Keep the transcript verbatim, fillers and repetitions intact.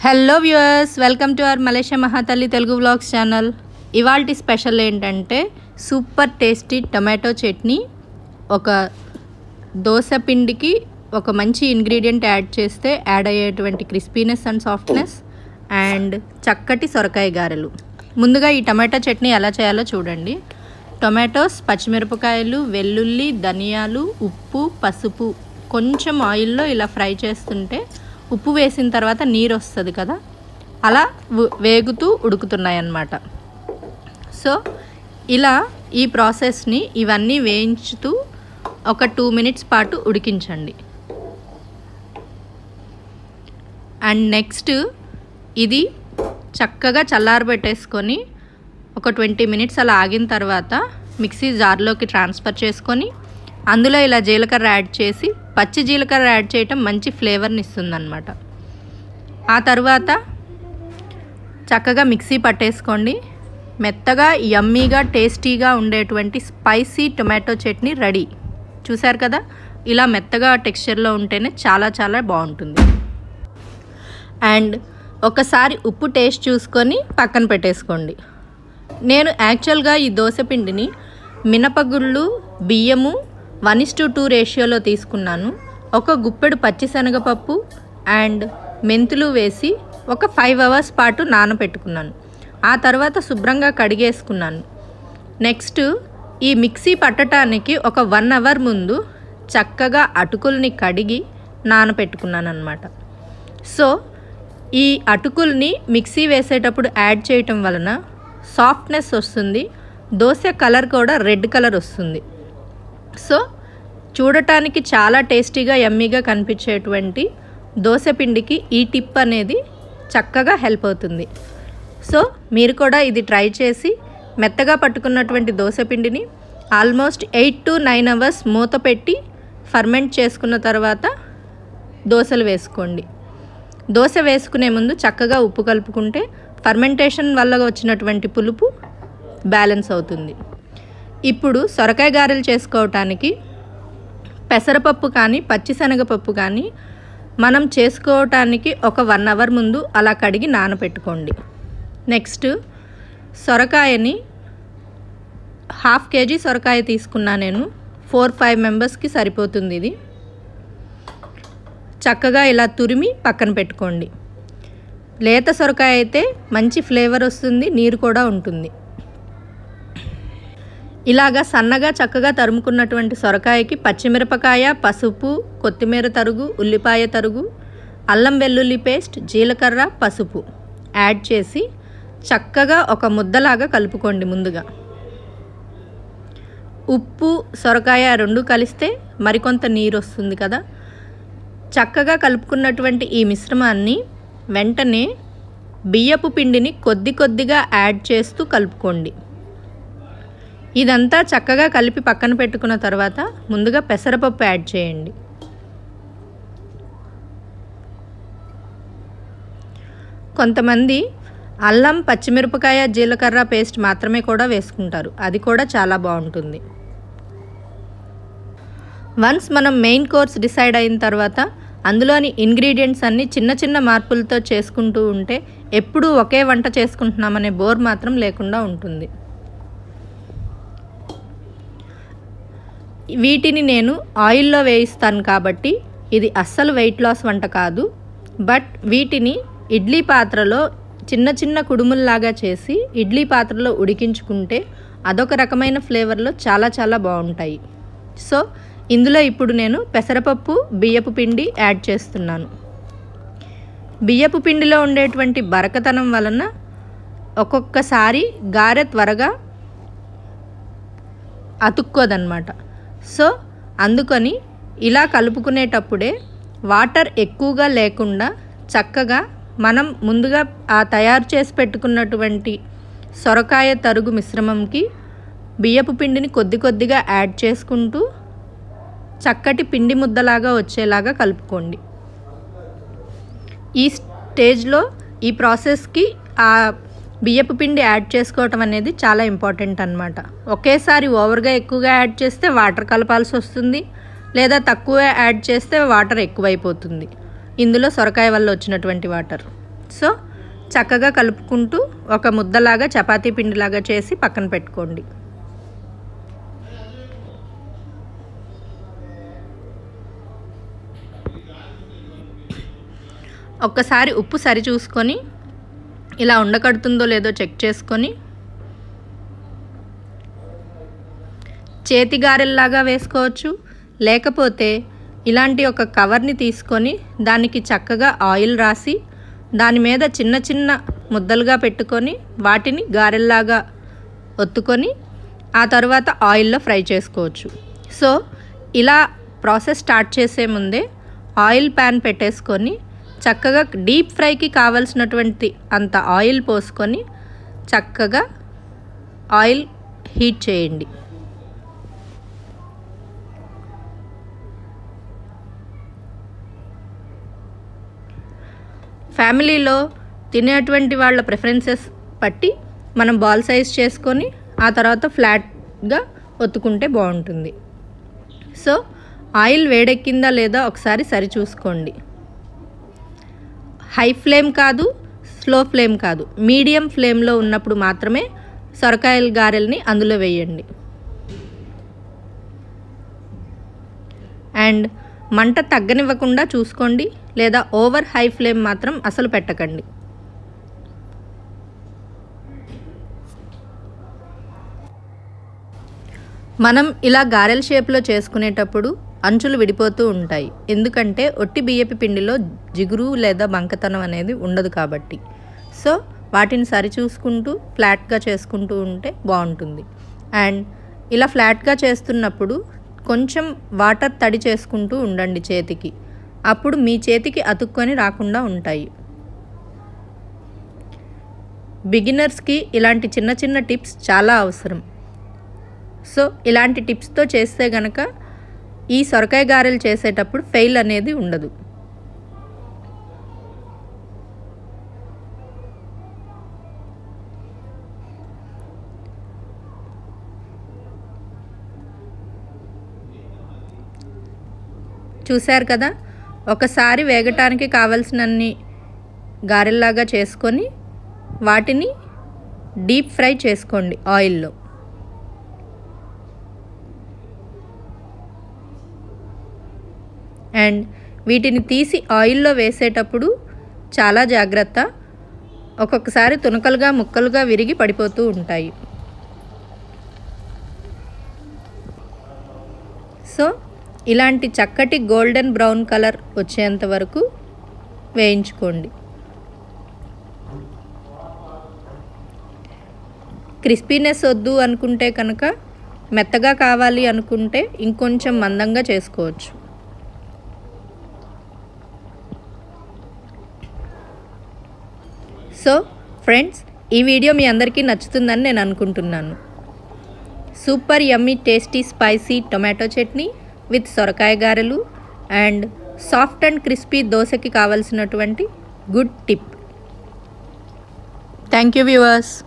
Hello viewers, welcome to our Malaysia Mahathalli Telugu vlogs channel. ఇవాల్టి special ఏంటంటే super tasty tomato chutney. ఒక దోశ పిండికి ఒక మంచి ఇంగ్రీడియంట్ యాడ్ చేస్తే యాడ్ అయ్యేటువంటి క్రిస్పీనెస్ అండ్ సాఫ్ట్నెస్ అండ్ చక్కటి సొరకాయ గారెలు. ముందుగా ఈ టొమాటో చట్నీ ఎలా చేయాలో చూడండి. టొమాటోస్, పచ్చిమిరపకాయలు, వెల్లుల్లి, ధనియాలు, ఉప్పు, పసుపు కొంచెం ఆయిల్లో ఇలా ఫ్రై చేస్తుంటే ఉప్పు వేసిన తర్వాత నీరు వస్తుంది కదా, అలా వేగుతూ ఉడుకుతున్నాయి అన్నమాట. సో ఇలా ఈ ప్రాసెస్ని ఇవన్నీ వేయించుతూ ఒక టూ మినిట్స్ పాటు ఉడికించండి. అండ్ నెక్స్ట్ ఇది చక్కగా చల్లారబెట్టేసుకొని ఒక ట్వంటీ మినిట్స్ అలా ఆగిన తర్వాత మిక్సీ జార్లోకి ట్రాన్స్ఫర్ చేసుకొని అందులో ఇలా జీలకర్ర యాడ్ చేసి, పచ్చి జీలకర్ర యాడ్ చేయటం మంచి ఫ్లేవర్ని ఇస్తుందన్నమాట. ఆ తర్వాత చక్కగా మిక్సీ పట్టేసుకోండి. మెత్తగా యమ్మీగా టేస్టీగా ఉండేటువంటి స్పైసీ టొమాటో చట్నీ రెడీ. చూసారు కదా, ఇలా మెత్తగా టెక్స్చర్లో ఉంటేనే చాలా చాలా బాగుంటుంది. అండ్ ఒకసారి ఉప్పు టేస్ట్ చూసుకొని పక్కన పెట్టేసుకోండి. నేను యాక్చువల్గా ఈ దోశ పిండిని మినపగుళ్ళు, బియ్యము వన్ ఇస్ టు టూ రేషియోలో తీసుకున్నాను. ఒక గుప్పెడు పచ్చిశనగపప్పు అండ్ మెంతులు వేసి ఒక ఫైవ్ అవర్స్ పాటు నానబెట్టుకున్నాను. ఆ తర్వాత శుభ్రంగా కడిగేసుకున్నాను. నెక్స్ట్ ఈ మిక్సీ పట్టడానికి ఒక వన్ అవర్ ముందు చక్కగా అటుకుల్ని కడిగి నానబెట్టుకున్నాను అన్నమాట. సో ఈ అటుకుల్ని మిక్సీ వేసేటప్పుడు యాడ్ చేయటం వలన సాఫ్ట్నెస్ వస్తుంది, దోశ కలర్ కూడా రెడ్ కలర్ వస్తుంది. సో చూడటానికి చాలా టేస్టీగా యమ్మీగా కనిపించేటువంటి దోశ పిండికి ఈ టిప్ అనేది చక్కగా హెల్ప్ అవుతుంది. సో మీరు కూడా ఇది ట్రై చేసి మెత్తగా పట్టుకున్నటువంటి దోశ పిండిని almost eight to nine hours మూత పెట్టి ఫర్మెంట్ చేసుకున్న తర్వాత దోశలు వేసుకోండి. దోశ వేసుకునే ముందు చక్కగా ఉప్పు కలుపుకుంటే ఫర్మెంటేషన్ వల్ల వచ్చినటువంటి పులుపు బ్యాలెన్స్ అవుతుంది. ఇప్పుడు సొరకాయ గారెలు చేసుకోవటానికి పెసరపప్పు కానీ పచ్చిశనగపప్పు కానీ మనం చేసుకోవటానికి ఒక వన్ అవర్ ముందు అలా కడిగి నానబెట్టుకోండి. నెక్స్ట్ సొరకాయని హాఫ్ కేజీ సొరకాయ తీసుకున్నా నేను. ఫోర్ ఫైవ్ మెంబర్స్కి సరిపోతుంది ఇది. చక్కగా ఇలా తురిమి పక్కన పెట్టుకోండి. లేత సొరకాయ అయితే మంచి ఫ్లేవర్ వస్తుంది, నీరు కూడా ఉంటుంది. ఇలాగా సన్నగా చక్కగా తరుముకున్నటువంటి సొరకాయకి పచ్చిమిరపకాయ, పసుపు, కొత్తిమీర తరుగు, ఉల్లిపాయ తరుగు, అల్లం వెల్లుల్లి పేస్ట్, జీలకర్ర, పసుపు యాడ్ చేసి చక్కగా ఒక ముద్దలాగా కలుపుకోండి. ముందుగా ఉప్పు, సొరకాయ రెండు కలిస్తే మరికొంత నీరు వస్తుంది కదా. చక్కగా కలుపుకున్నటువంటి ఈ మిశ్రమాన్ని వెంటనే బియ్యపు పిండిని కొద్ది కొద్దిగా యాడ్ చేస్తూ కలుపుకోండి. ఇదంతా చక్కగా కలిపి పక్కన పెట్టుకున్న తర్వాత ముందుగా పెసరపప్పు యాడ్ చేయండి. కొంతమంది అల్లం, పచ్చిమిరపకాయ, జీలకర్ర పేస్ట్ మాత్రమే కూడా వేసుకుంటారు. అది కూడా చాలా బాగుంటుంది. వన్స్ మనం మెయిన్ కోర్స్ డిసైడ్ అయిన తర్వాత అందులోని ఇంగ్రీడియంట్స్ అన్నీ చిన్న చిన్న మార్పులతో చేసుకుంటూ ఉంటే ఎప్పుడూ ఒకే వంట చేసుకుంటున్నామనే బోర్ మాత్రం లేకుండా ఉంటుంది. వీటిని నేను ఆయిల్లో వేయిస్తాను కాబట్టి ఇది అస్సలు వెయిట్ లాస్ వంట కాదు. బట్ వీటిని ఇడ్లీ పాత్రలో చిన్న చిన్న కుడుముల్లాగా చేసి ఇడ్లీ పాత్రలో ఉడికించుకుంటే అదొక రకమైన ఫ్లేవర్లో చాలా చాలా బాగుంటాయి. సో ఇందులో ఇప్పుడు నేను పెసరపప్పు, బియ్యపు పిండి యాడ్ చేస్తున్నాను. బియ్యపు పిండిలో ఉండేటువంటి బరకతనం వలన ఒక్కొక్కసారి గారె త్వరగా అతుక్కోదన్నమాట. సో అందుకని ఇలా కలుపుకునేటప్పుడే వాటర్ ఎక్కువగా లేకుండా చక్కగా మనం ముందుగా ఆ తయారు చేసి పెట్టుకున్నటువంటి సొరకాయ తరుగు మిశ్రమంకి బియ్యపు పిండిని కొద్ది కొద్దిగా యాడ్ చేసుకుంటూ చక్కటి పిండి ముద్దలాగా వచ్చేలాగా కలుపుకోండి. ఈ స్టేజ్లో ఈ ప్రాసెస్కి ఆ బియ్యపు పిండి యాడ్ చేసుకోవటం అనేది చాలా ఇంపార్టెంట్ అన్నమాట. ఒకేసారి ఓవర్గా ఎక్కువగా యాడ్ చేస్తే వాటర్ కలపాల్సి వస్తుంది, లేదా తక్కువ యాడ్ చేస్తే వాటర్ ఎక్కువైపోతుంది ఇందులో సొరకాయ వల్ల వచ్చినటువంటి వాటర్. సో చక్కగా కలుపుకుంటూ ఒక ముద్దలాగా చపాతీ పిండిలాగా చేసి పక్కన పెట్టుకోండి. ఒక్కసారి ఉప్పు సరి చూసుకొని ఇలా ఉండకడుతుందో లేదో చెక్ చేసుకొని చేతి గారెల్లాగా వేసుకోవచ్చు. లేకపోతే ఇలాంటి ఒక కవర్ని తీసుకొని దానికి చక్కగా ఆయిల్ రాసి దాని మీద చిన్న చిన్న ముద్దలుగా పెట్టుకొని వాటిని గారెల్లాగా ఒత్తుకొని ఆ తర్వాత ఆయిల్లో ఫ్రై చేసుకోవచ్చు. సో ఇలా ప్రాసెస్ స్టార్ట్ చేసే ముందే ఆయిల్ ప్యాన్ పెట్టేసుకొని చక్కగా డీప్ ఫ్రైకి కావాల్సినటువంటి అంత ఆయిల్ పోసుకొని చక్కగా ఆయిల్ హీట్ చేయండి. ఫ్యామిలీలో తినేటువంటి వాళ్ళ ప్రిఫరెన్సెస్ బట్టి మనం బాల్ సైజ్ చేసుకొని ఆ తర్వాత ఫ్లాట్గా ఒత్తుకుంటే బాగుంటుంది. సో ఆయిల్ వేడెక్కిందా లేదా ఒకసారి సరి చూసుకోండి. హై ఫ్లేమ్ కాదు, స్లో ఫ్లేమ్ కాదు, మీడియం ఫ్లేమ్లో ఉన్నప్పుడు మాత్రమే సొరకాయల గారెల్ని అందులో వేయండి. అండ్ మంట తగ్గనివ్వకుండా చూసుకోండి, లేదా ఓవర్ హై ఫ్లేమ్ మాత్రం అసలు పెట్టకండి. మనం ఇలా గారెల షేప్లో చేసుకునేటప్పుడు అంచులు విడిపోతూ ఉంటాయి. ఎందుకంటే ఒట్టి బియ్యపు పిండిలో జిగురు లేదా బంకతనం అనేది ఉండదు కాబట్టి. సో వాటిని సరి చూసుకుంటూ ఫ్లాట్గా చేసుకుంటూ ఉంటే బాగుంటుంది. అండ్ ఇలా ఫ్లాట్గా చేస్తున్నప్పుడు కొంచెం వాటర్ తడి చేసుకుంటూ ఉండండి చేతికి. అప్పుడు మీ చేతికి అతుక్కొని రాకుండా ఉంటాయి. బిగినర్స్కి ఇలాంటి చిన్న చిన్న టిప్స్ చాలా అవసరం. సో ఇలాంటి టిప్స్తో చేస్తే గనక ఈ సొరకాయ గారెలు చేసేటప్పుడు ఫెయిల్ అనేది ఉండదు. చూశారు కదా, ఒకసారి వేగటానికి కావలసినన్ని గారెల్లాగా చేసుకొని వాటిని డీప్ ఫ్రై చేసుకోండి ఆయిల్లో. అండ్ వీటిని తీసి ఆయిల్లో వేసేటప్పుడు చాలా జాగ్రత్త. ఒక్కొక్కసారి తునకలుగా ముక్కలుగా విరిగి పడిపోతూ ఉంటాయి. సో ఇలాంటి చక్కటి గోల్డెన్ బ్రౌన్ కలర్ వచ్చేంత వరకు వేయించుకోండి. క్రిస్పీనెస్ వద్దు అనుకుంటే కనుక, మెత్తగా కావాలి అనుకుంటే ఇంకొంచెం మందంగా చేసుకోవచ్చు. సో ఫ్రెండ్స్, ఈ వీడియో మీ అందరికీ నచ్చుతుందని నేను అనుకుంటున్నాను. Super yummy tasty spicy tomato chutney with సొరకాయ గారెలు అండ్ సాఫ్ట్ అండ్ క్రిస్పీ దోశకి కావాల్సినటువంటి good tip. Thank you viewers.